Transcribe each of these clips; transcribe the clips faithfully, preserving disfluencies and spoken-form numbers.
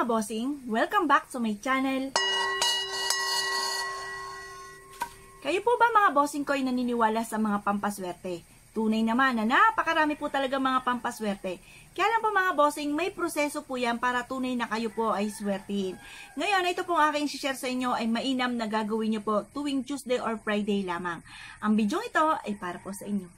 mga bossing, welcome back to my channel. Kayo po ba mga bossing ko ay naniniwala sa mga pampaswerte? Tunay naman na napakarami po talaga mga pampaswerte. Kaya lang po mga bossing, may proseso po yan para tunay na kayo po ay swertihin. Ngayon, ito pong aking share sa inyo ay mainam na gagawin nyo po tuwing Tuesday or Friday lamang. Ang video ito ay para po sa inyo.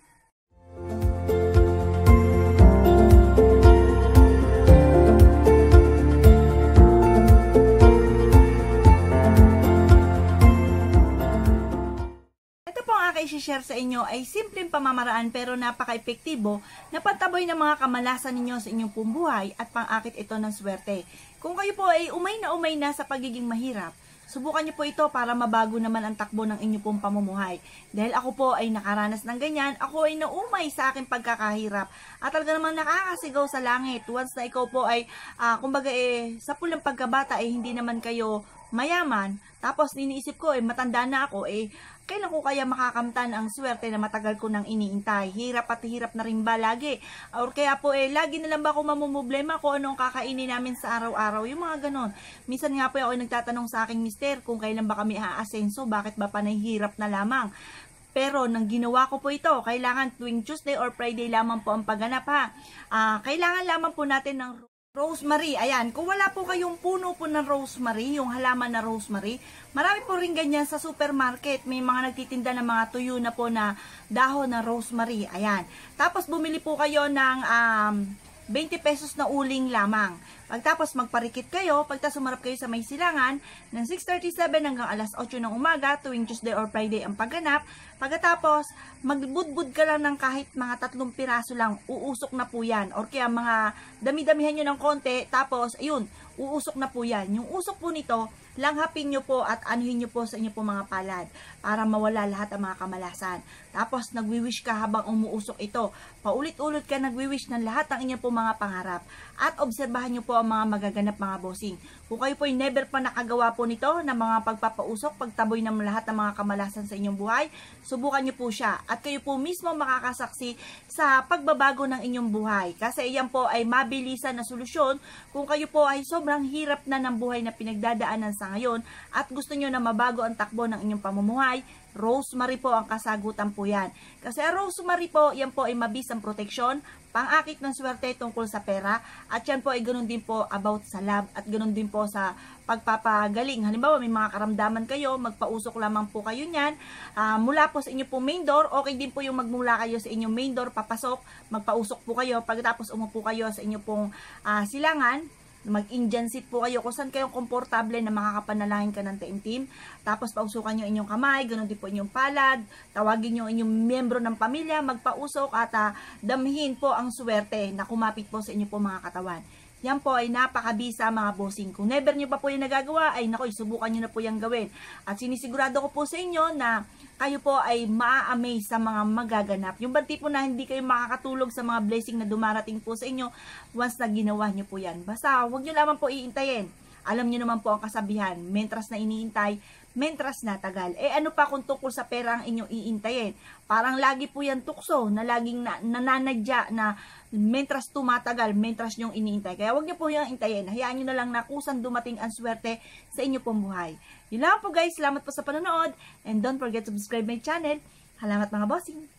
I-share sa inyo ay simpleng pamamaraan pero napaka-epektibo na pantaboy ng mga kamalasan ninyo sa inyong pumbuhay at pang-akit ito ng swerte. Kung kayo po ay umay na umay na sa pagiging mahirap, subukan niyo po ito para mabago naman ang takbo ng inyong pong pamumuhay. Dahil ako po ay nakaranas ng ganyan, ako ay naumay sa aking pagkakahirap at talaga namang nakakasigaw sa langit. Once na ikaw po ay, uh, kumbaga eh, sa pulang pagkabata ay eh, hindi naman kayo mayaman, tapos iniisip ko eh, matanda na ako eh, kailan ko kaya makakamtan ang swerte na matagal ko nang iniintay? Hirap at hirap na rin ba lagi? Or kaya po eh, lagi na lang ba ako mamumblema kung anong kakainin namin sa araw-araw? Yung mga ganon. Minsan nga po ako nagtatanong sa aking mister kung kailan ba kami aasenso, bakit ba panay hirap na lamang? Pero nang ginawa ko po ito, kailangan tuwing Tuesday or Friday lamang po ang pagganap ha. Uh, kailangan lamang po natin ng rosemary. Ayan, kung wala po kayong puno po ng rosemary, yung halaman na rosemary, marami po rin ganyan sa supermarket. May mga nagtitinda ng mga tuyo na po na dahon na rosemary. Ayan. Tapos bumili po kayo ng um, twenty pesos na uling lamang. Pagtapos magparikit kayo, pagtas sumarap kayo sa may silangan, ng six thirty-seven hanggang alas otso ng umaga, tuwing Tuesday or Friday ang pagganap. Pagkatapos, magbudbud ka lang ng kahit mga tatlong piraso lang, uusok na po yan. Or kaya mga dami-damihan nyo ng konti, tapos, ayun, uusok na po yan. Yung usok po nito, langhapin nyo po at anuhin nyo po sa inyo po mga palad para mawala lahat ang mga kamalasan. Tapos, nagwi-wish ka habang umuusok ito. Paulit-ulit ka nagwi-wish ng lahat ng inyo po mga pangarap. At obserbahan nyo po ang mga magaganap mga bossing. Kung kayo po ay never pa nakagawa po nito ng mga pagpapausok, pagtaboy ng lahat ng mga kamalasan sa inyong buhay, subukan nyo po siya. At kayo po mismo makakasaksi sa pagbabago ng inyong buhay. Kasi iyan po ay mabilisan na solusyon kung kayo po ay sobrang hirap na ng buhay na pinagdadaanan sa ngayon at gusto nyo na mabago ang takbo ng inyong pamumuhay. Rosemary po ang kasagutan po yan. Kasi rosemary po, yan po ay mabisang proteksyon, pang-akit ng swerte tungkol sa pera, at yan po ay ganoon din po about sa love, at ganoon din po sa pagpapagaling. Halimbawa, may mga karamdaman kayo, magpausok lamang po kayo niyan, uh, mula po sa inyo po main door, okay din po yung magmula kayo sa inyong main door, papasok, magpausok po kayo, pagkatapos umupo kayo sa inyo pong uh, silangan, mag-Indian seat po kayo kung saan kayong komportable na makakapanalangin ka ng taimtim. Tapos pausukan nyo inyong kamay, ganoon din po inyong palad, tawagin nyo inyong miyembro ng pamilya, magpausok at uh, damhin po ang swerte na kumapit po sa inyo po mga katawan. Yan po ay napakabisa mga bossing. Kung never nyo pa po yung nagagawa, ay naku, subukan nyo na po yung gawin. At sinisigurado ko po sa inyo na kayo po ay maa-amaze sa mga magaganap. Yung banti po na hindi kayo makakatulog sa mga blessing na dumarating po sa inyo once na ginawa nyo po yan. Basta huwag nyo lamang po iintayin. Alam nyo naman po ang kasabihan, mentras na iniintay, mentras na tagal. Eh ano pa kung tungkol sa pera ang inyong iintayin? Parang lagi po yan tukso na laging na, nananadya na mentras tumatagal, mentras nyong iniintay. Kaya huwag nyo po yung intayin. Hayaan nyo na lang na kusang dumating ang swerte sa inyo pong buhay. Yun lang po guys. Salamat po sa panonood. And don't forget to subscribe my channel. Salamat mga bossing.